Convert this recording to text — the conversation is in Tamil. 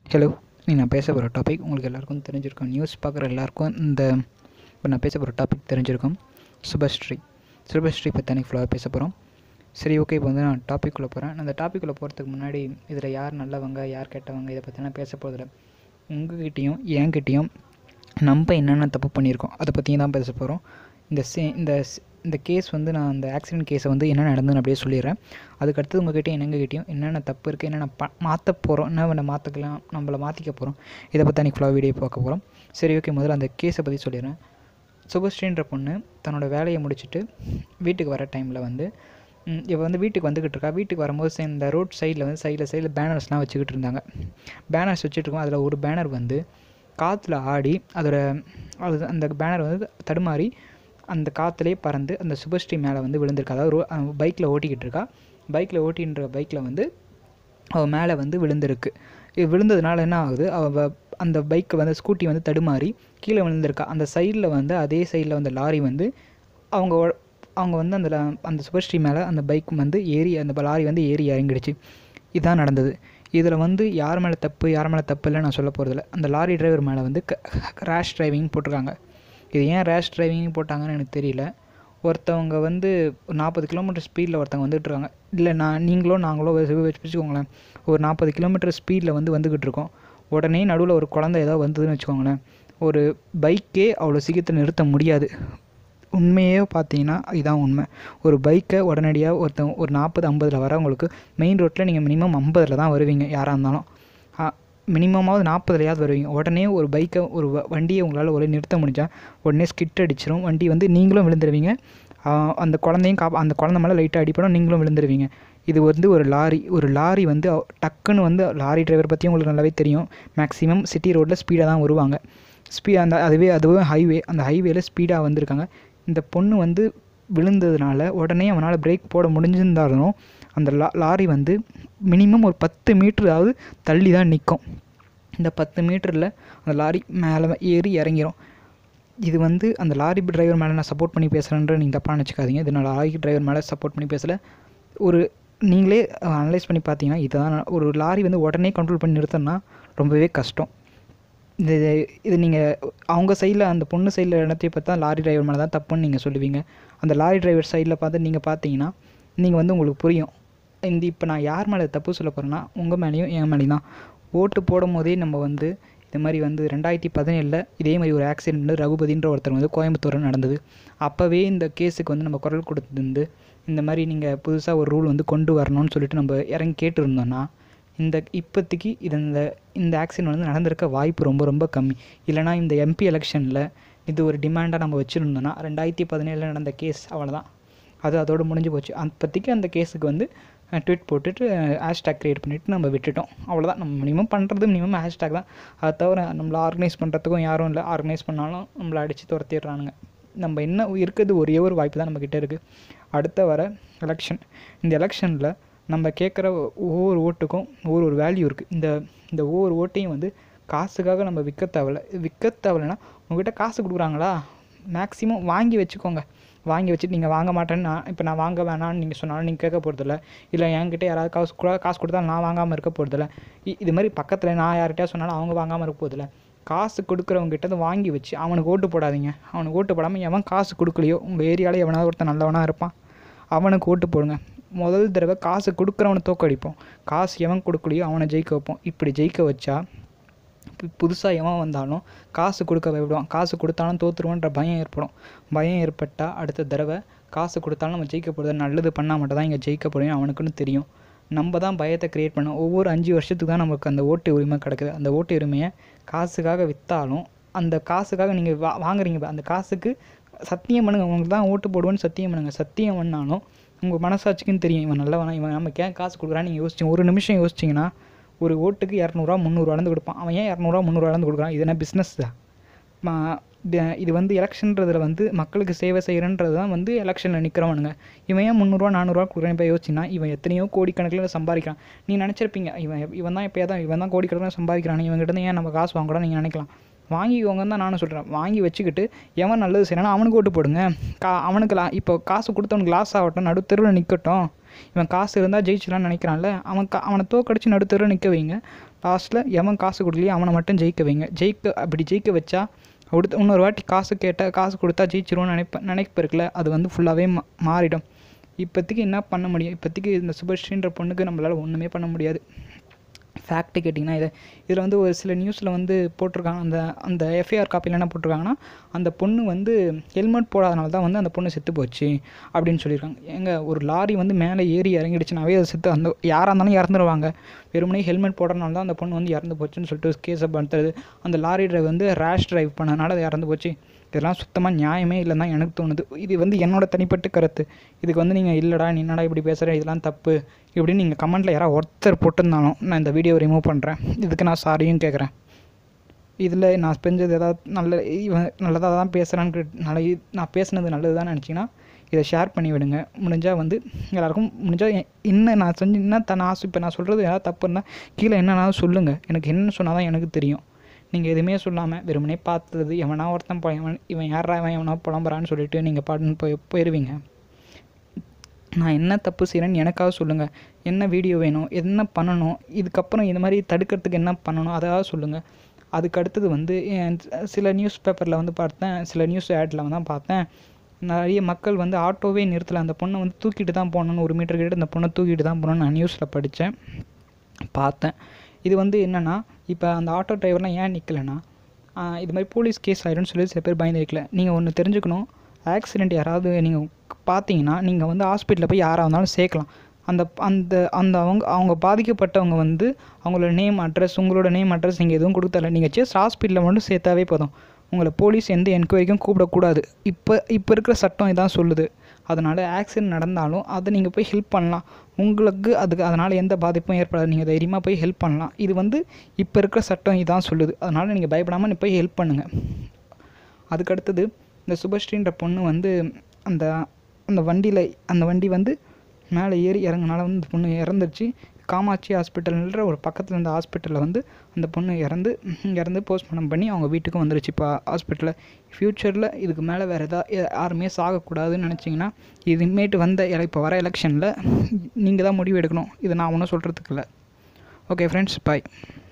ஹலோ, நான் பேச போகிற டாபிக் உங்களுக்கு எல்லாருக்கும் தெரிஞ்சிருக்கும். நியூஸ் பார்க்குற எல்லாருக்கும் இப்போ நான் பேச போகிற டாபிக் தெரிஞ்சிருக்கும். சுபஸ்ரீ பற்றி அன்றைக்கி ஃபுல்லாக பேச போகிறோம். சரி, ஓகே. இப்போ வந்து நான் டாப்பிக்குள்ளே போகிறேன். அந்த டாப்பிக்குள்ளே போகிறதுக்கு முன்னாடி இதில் யார் நல்லவங்க யார் கெட்டவங்க இதை பற்றிலாம் பேச போகிறதில்ல. உங்ககிட்டையும் என்கிட்டையும் நம்ம என்னென்ன தப்பு பண்ணியிருக்கோம் அதை பற்றியும் தான் பேச போகிறோம். இந்த கேஸ் வந்து நான் அந்த ஆக்சிடென்ட் கேஸை வந்து என்ன நடந்ததுன்னு அப்படியே சொல்லிடுறேன். அதுக்கடுத்து உங்கள்கிட்டையும் எங்ககிட்டையும் என்னென்ன தப்பு இருக்குது, என்னென்ன மாற்ற போகிறோம், என்ன மாற்றிக்கலாம், நம்மளை மாற்றிக்க போகிறோம், இதை பற்றி அன்றைக்கி ஃபுல்லாக வீடியோ பார்க்க போகிறோம். சரி, ஓகே. முதல்ல அந்த கேஸை பற்றி சொல்லிடுறேன். சுபஸ்ரீன்ற பொண்ணு தன்னோட வேலையை முடிச்சுட்டு வீட்டுக்கு வர டைமில் வந்து இவள் வந்து வீட்டுக்கு வந்துக்கிட்டு இருக்கா. வீட்டுக்கு வரும்போது இந்த ரோட் சைடில் வந்து சைடில் பேனர்ஸ்லாம் வச்சுக்கிட்டு இருந்தாங்க. பேனர்ஸ் வச்சுட்ருக்கோம். அதில் ஒரு பேனர் வந்து காற்றுல ஆடி அந்த பேனர் வந்து தடுமாறி அந்த காற்றுலேயே பறந்து அந்த சுபஸ்ரீ மேலே வந்து விழுந்திருக்கா. அதாவது பைக்கில் ஓட்டிக்கிட்டு இருக்கா. பைக்கில் வந்து அவள் மேலே வந்து விழுந்திருக்கு. இது விழுந்ததுனால என்ன ஆகுது, அவள் அந்த பைக்கை வந்து ஸ்கூட்டி வந்து தடுமாறி கீழே விழுந்திருக்கா. அந்த சைடில் வந்து அதே சைடில் வந்து லாரி வந்து அவங்க வந்து அந்த சுபஸ்ரீ மேலே அந்த பைக் வந்து அந்த லாரி வந்து ஏறி இறங்கிடுச்சு. இதுதான் நடந்தது. இதில் வந்து யார் மேலே தப்பு இல்லை நான் சொல்ல போகிறதில்ல. அந்த லாரி டிரைவர் மேலே வந்து ரேஷ் டிரைவிங் போட்டிருக்காங்க. இது ஏன் ரேஷ் டிரைவிங் போட்டாங்கன்னு எனக்கு தெரியல. ஒருத்தவங்க வந்து 40 கிலோமீட்டர் ஸ்பீடில் ஒருத்தவங்க வந்துகிட்ருக்காங்க. இல்லை நாங்களோ வச்சுக்கோங்களேன், ஒரு 40 கிலோமீட்டர் ஸ்பீடில் வந்துக்கிட்டு இருக்கோம். உடனே நடுவில் ஒரு குழந்தை ஏதாவது வந்ததுன்னு வச்சுக்கோங்களேன், ஒரு பைக்கே அவ்வளோ சீக்கிரத்தில் நிறுத்த முடியாது. உண்மையே பார்த்தீங்கன்னா இதுதான் உண்மை. ஒரு பைக்கை உடனடியாக ஒரு 40-50 வரவங்களுக்கு மெயின் ரோட்டில் நீங்கள் மினிமம் 50 தான் வருவீங்க. யாராக இருந்தாலும் மினிமமாவது 40 வருவீங்க. உடனே ஒரு பைக்கை வண்டியை உங்களால் ஒரே நிறுத்த முடிஞ்சால் உடனே ஸ்கிட் அடிச்சிடும் வண்டி. வந்து நீங்களும் விழுந்துருவீங்க. அந்த குழந்தையும் அந்த குழந்தை மேலே லைட்டாக அடிப்படும், நீங்களும் விழுந்துருவீங்க. இது வந்து ஒரு லாரி வந்து டக்குன்னு வந்து லாரி டிரைவர் பற்றி உங்களுக்கு நல்லாவே தெரியும். மேக்ஸிமம் சிட்டி ரோட்டில் ஸ்பீடாக தான் வருவாங்க. அதுவே ஹைவே, அந்த ஹைவேல ஸ்பீடாக வந்திருக்காங்க. இந்த பொண்ணு வந்து விழுந்ததுனால உடனே அவனால் பிரேக் போட முடிஞ்சிருந்தாலும் அந்த லாரி வந்து மினிமம் ஒரு 10 மீட்டராவது தள்ளி தான் நிற்கும். இந்த 10 மீட்டரில் அந்த லாரி மேலே ஏறி இறங்கிடும். இது வந்து அந்த லாரி டிரைவர் மேலே நான் சப்போர்ட் பண்ணி பேசுகிறேன்ற நீங்கள் தப்பாக நினச்சிக்காதீங்க. இது நான் லாரி டிரைவர் மேலே சப்போர்ட் பண்ணி பேசலை. நீங்களே அனலைஸ் பண்ணி பார்த்தீங்கன்னா இதுதான். ஒரு லாரி வந்து உடனே கண்ட்ரோல் பண்ணி நிறுத்தணும்னா ரொம்பவே கஷ்டம். இது நீங்கள் அவங்க சைடில், அந்த பொண்ணு சைடில் இடத்தையும் பார்த்தா லாரி டிரைவர் மேலே தான் தப்புன்னு நீங்கள் சொல்லுவீங்க. அந்த லாரி டிரைவர் சைடில் பார்த்து நீங்கள் பார்த்தீங்கன்னா நீங்கள் வந்து உங்களுக்கு புரியும். இப்போ நான் யார் மேலே தப்பு சொல்ல போகிறேன்னா உங்கள் மேலேயும் என் மேலேயும் தான். ஓட்டு போடும் போதே நம்ம வந்து இது மாதிரி வந்து 2017 இதே மாதிரி ஒரு ஆக்சிடெண்ட் வந்து ரகுபதின்ற ஒருத்தர் வந்து கோயம்புத்தூரில் நடந்தது. அப்போவே இந்த கேஸுக்கு வந்து நம்ம குரல் கொடுத்துருந்து இந்த மாதிரி நீங்கள் புதுசாக ஒரு ரூல் வந்து கொண்டு வரணும்னு சொல்லிட்டு நம்ம இறங்கி கேட்டுருந்தோன்னா இப்போதைக்கு இந்த ஆக்சிடெண்ட் வந்து நடந்திருக்க வாய்ப்பு ரொம்ப ரொம்ப கம்மி. இல்லைனா இந்த எம்பி எலெக்ஷனில் இது ஒரு டிமாண்டாக நம்ம வச்சுருந்தோன்னா 2017 நடந்த கேஸ் அவ்வளோதான், அதோடு முடிஞ்சு போச்சு. அப்போதைக்கு அந்த கேஸுக்கு வந்து ட்வீட் போட்டுட்டு ஹேஷ்டேக் க்ரியேட் பண்ணிவிட்டு நம்ம விட்டுட்டோம். அவ்வளோதான். நம்ம மினிமம் ஹேஷ்டேக் தான். அதை தவிர நம்மளை ஆர்கனைஸ் பண்ணுறதுக்கும் யாரும் இல்லை. ஆர்கனைஸ் பண்ணாலும் நம்மளை அடித்து துரத்திடுறானுங்க. நம்ம என்ன இருக்கிறது ஒரே ஒரு வாய்ப்பு தான் நம்மக்கிட்ட இருக்குது. அடுத்த வர எலெக்ஷன். இந்த எலெக்ஷனில் நம்ம கேட்குற ஒவ்வொரு ஓட்டுக்கும் ஒவ்வொரு வேல்யூ இருக்குது. இந்த ஒவ்வொரு ஓட்டையும் வந்து காசுக்காக நம்ம விற்க தேவையில்லைன்னா உங்கள்கிட்ட காசு கொடுக்குறாங்களா, மேக்ஸிமம் வாங்கி வச்சுக்கோங்க. வாங்கி வச்சுட்டு நீங்கள் வாங்க மாட்டேன்னு இப்போ நான் வாங்க வேணான்னு நீங்கள் சொன்னாலும் நீங்கள் கேட்க போகிறதில்ல. இல்லை என்கிட்ட யாராவது காசு கொடுத்தாலும் நான் வாங்காமல் இருக்க போகிறதில்ல. இது மாதிரி பக்கத்தில் நான் யார்கிட்டயா சொன்னாலும் அவங்க வாங்காமல் இருக்க போகிறதில்ல. காசு கொடுக்குறவங்ககிட்ட வாங்கி வச்சு அவனுக்கு ஓட்டு போடாதீங்க. அவனுக்கு ஓட்டு போடாமல் எவன் காசு கொடுக்கலையோ, உங்கள் ஏரியாவில் எவனாவது ஒருத்தன் நல்லவனாக இருப்பான், அவனுக்கு ஓட்டு போடுங்க. முதல் தடவை காசு கொடுக்குறவனை தோக்கடிப்போம். காசு எவன் கொடுக்கலையோ அவனை ஜெயிக்க வைப்போம். இப்படி ஜெயிக்க வச்சா புதுசாக எவன் வந்தாலும் காசு கொடுக்க பயப்படுவான். காசு கொடுத்தாலும் தோற்றுருவோன்ற பயம் ஏற்பட்டால் அடுத்த தடவை காசு கொடுத்தாலும் நம்ம ஜெயிக்க போகிறது, நல்லது பண்ணால் மட்டும் தான் இங்கே ஜெயிக்க போகிறோம் அவனுக்குன்னு தெரியும். நம்ம தான் பயத்தை க்ரியேட் பண்ணோம். ஒவ்வொரு 5 வருஷத்துக்கு தான் நமக்கு அந்த ஓட்டு உரிமை கிடக்குது. அந்த ஓட்டு உரிமையை காசுக்காக விற்றாலும் அந்த காசுக்காக நீங்கள் வாங்குறீங்க. அந்த காசுக்கு சத்தியம் பண்ணுங்கள், உங்களுக்கு தான் ஓட்டு போடுவோன்னு சத்தியம் பண்ணுங்கள். சத்தியம் பண்ணாலும் உங்கள் மனசாட்சிக்குன்னு தெரியும் இவன் நல்லவனா, இவன் நமக்கு ஏன் காசு கொடுக்குறான்னு நீங்கள் ஒரு நிமிஷம் யோசிச்சிங்கன்னா ஒரு ஓட்டுக்கு 200 300 கொடுப்பான். அவன் ஏன் 200 300 கொடுக்குறான்? இது என்ன பிஸ்னஸ் தான்? இது வந்து எலெக்ஷன்றதில் வந்து மக்களுக்கு சேவை செய்கிறன்றது தான் வந்து எலெக்ஷனில் நிற்கிறவனுங்க. இவன் ஏன் 300 400 கொடுக்குறான்? இப்போ யோசிச்சின்னா இவன் எத்தனையோ கோடிக்கணக்கில் சம்பாதிக்கிறான். நீ நினச்சிருப்பீங்க இவன் தான் கோடிக்கணக்கில் சம்பாதிக்கிறான், இவங்ககிட்ட ஏன் நம்ம காசு வாங்கக்கூடாது நீங்கள் நினைக்கலாம். வாங்கிக்கோங்கன்னு தான் நானும் சொல்கிறேன். வாங்கி வச்சுக்கிட்டு எவன் நல்லது செய்யறானோ அவனுக்கு ஓட்டு போடுங்க. அவனுக்கு இப்போ காசு கொடுத்தவனுக்கு லாஸ் ஆகட்டும், தெருவில் நிற்கட்டும். இவன் காசு இருந்தால் ஜெயிச்சலான்னு நினைக்கிறான்ல, அவனை தோக்கடிச்சு நடுத்தர நிற்க வைங்க. லாஸ்ட்டில் எவன் காசு கொடுக்கலையோ அவனை மட்டும் ஜெயிக்க வைங்க. அப்படி ஜெயிக்க வச்சா இன்னொரு வாட்டி காசு கேட்டால் காசு கொடுத்தா ஜெயிச்சிருவோன்னு நினைப்பு இருக்குல்ல, அது வந்து ஃபுல்லாகவே மாறிடும். இப்போதைக்கு என்ன பண்ண முடியும்? இப்போதைக்கு இந்த சுபஸ்ரீன்ற பொண்ணுக்கு நம்மளால் ஒன்றுமே பண்ண முடியாது. ஃபேக்ட்டு கேட்டிங்கன்னா இதில் வந்து ஒரு சில நியூஸில் வந்து போட்டிருக்காங்க. அந்த எஃப்ஐஆர் காப்பியில் என்ன போட்டிருக்காங்கன்னா, அந்த பொண்ணு வந்து ஹெல்மெட் போடாதனால தான் வந்து அந்த பொண்ணு செத்து போச்சு அப்படின்னு சொல்லியிருக்காங்க. ஒரு லாரி வந்து மேலே ஏறி இறங்கிடுச்சுனாவே அது செத்து யாராக இருந்தாலும் இறந்துருவாங்க. வெறுமனே ஹெல்மெட் போடுறதுனால தான் அந்த பொண்ணு வந்து இறந்து போச்சுன்னு சொல்லிட்டு கேஸை பண்ணுறது. அந்த லாரி டிரைவர் வந்து ரேஷ் டிரைவ் பண்ணனால அது இறந்து போச்சு. இதெல்லாம் சுத்தமாக நியாயமே இல்லைன்னு தான் எனக்கு தோணுது. இது வந்து என்னோடய தனிப்பட்ட கருத்து. இதுக்கு வந்து நீங்கள் இல்லைடா நீ என்னடா இப்படி பேசுகிற, இதெல்லாம் தப்பு இப்படின்னு நீங்கள் கமெண்ட்டில் யாராவது ஒருத்தர் போட்டிருந்தாலும் நான் இந்த வீடியோவை ரிமூவ் பண்ணுறேன். இதுக்கு நான் சாரியும் கேட்குறேன். இதில் நான் செஞ்சது ஏதாவது நல்லதாக தான் பேசுகிறான்னு நான் பேசுனது நல்லது தான் நினச்சிங்கன்னா இதை ஷேர் பண்ணி விடுங்க. முடிஞ்சால் வந்து எல்லாேருக்கும் முடிஞ்சால் இன்னும் நான் செஞ்சு இப்போ நான் சொல்கிறது ஏதாவது தப்புன்னா கீழே என்னன்னாலும் சொல்லுங்கள். எனக்கு என்ன சொன்னால் தான் எனக்கு தெரியும். நீங்கள் எதுவுமே சொல்லாமல் வெறுமனே பார்த்தது எவனா ஒருத்தன் இவன் யாரா எவனா புலம்புறான்னு சொல்லிட்டு நீங்கள் பாட்டுன்னு போயிடுவீங்க. நான் என்ன தப்பு செய்கிறேன்னு எனக்காக சொல்லுங்கள். என்ன வீடியோ வேணும், என்ன பண்ணணும், இதுக்கப்புறம் இந்த மாதிரி தடுக்கிறதுக்கு என்ன பண்ணணும் அதாவது சொல்லுங்கள். அதுக்கு அடுத்தது வந்து சில நியூஸ் பேப்பரில் வந்து பார்த்தேன், சில நியூஸ் ஆடில் தான் பார்த்தேன், நிறைய மக்கள் வந்து ஆட்டோவே நிறுத்தலை, அந்த பொண்ணை வந்து தூக்கிட்டு தான் போகணுன்னு 1 மீட்டர் கிட்ட அந்த பொண்ணை தூக்கிட்டு தான் போகணுன்னு நான் நியூஸில் படித்தேன் பார்த்தேன். இது வந்து என்னென்னா, இப்போ அந்த ஆட்டோ டிரைவர்லாம் ஏன் நிற்கலைன்னா இது மாதிரி போலீஸ் கேஸ் ஆகிடும்னு சொல்லி சில பேர் பயந்து நிற்கல. நீங்கள் ஒன்று தெரிஞ்சுக்கணும், ஆக்சிடெண்ட் யாராவது நீங்கள் பார்த்தீங்கன்னா நீங்கள் வந்து ஹாஸ்பிட்டலில் போய் யாராக இருந்தாலும் சேர்க்கலாம். அந்த அந்த அந்த அவங்க பாதிக்கப்பட்டவங்க வந்து அவங்களோட நேம் அட்ரஸ், உங்களோட நேம் அட்ரஸ் நீங்கள் எதுவும் கொடுத்தல, நீங்கள் ஜஸ்ட் ஹாஸ்பிட்டலில் மட்டும் சேர்த்தாவே போதும். உங்களை போலீஸ் எந்த என்கொயரிக்கும் கூப்பிடக்கூடாது. இப்போ இருக்கிற சட்டம் இதான் சொல்லுது. அதனால் ஆக்சிடெண்ட் நடந்தாலும் அதை நீங்கள் போய் ஹெல்ப் பண்ணலாம். உங்களுக்கு அதனால் எந்த பாதிப்பும் ஏற்படாது. நீங்கள் தைரியமாக போய் ஹெல்ப் பண்ணலாம். இது வந்து இப்போ இருக்கிற சட்டம் இதான் சொல்லுது. அதனால் நீங்கள் பயப்படாமல் போய் ஹெல்ப் பண்ணுங்கள். அதுக்கடுத்தது இந்த சுபஸ்ரீன்ற பொண்ணு வந்து அந்த வண்டி வந்து மேலே ஏறி இறங்குனால வந்து இந்த பொண்ணு இறந்துருச்சு. காமாட்சி ஹாஸ்பிட்டல்ன்ற ஒரு பக்கத்தில் இருந்த ஹாஸ்பிட்டலில் வந்து அந்த பொண்ணு இறந்து போஸ்ட்மார்ட்டம் பண்ணி அவங்க வீட்டுக்கும் வந்துருச்சு. இப்போ ஹாஸ்பிட்டலில் ஃப்யூச்சரில் இதுக்கு மேலே வேறு யாருமே சாகக்கூடாதுன்னு நினச்சிங்கன்னா இதுமேட்டு இப்போ வர எலெக்ஷனில் நீங்கள் தான் முடிவு எடுக்கணும். இதை நான் ஒன்றும் சொல்கிறதுக்கு இல்லை. ஓகே ஃப்ரெண்ட்ஸ், பாய்.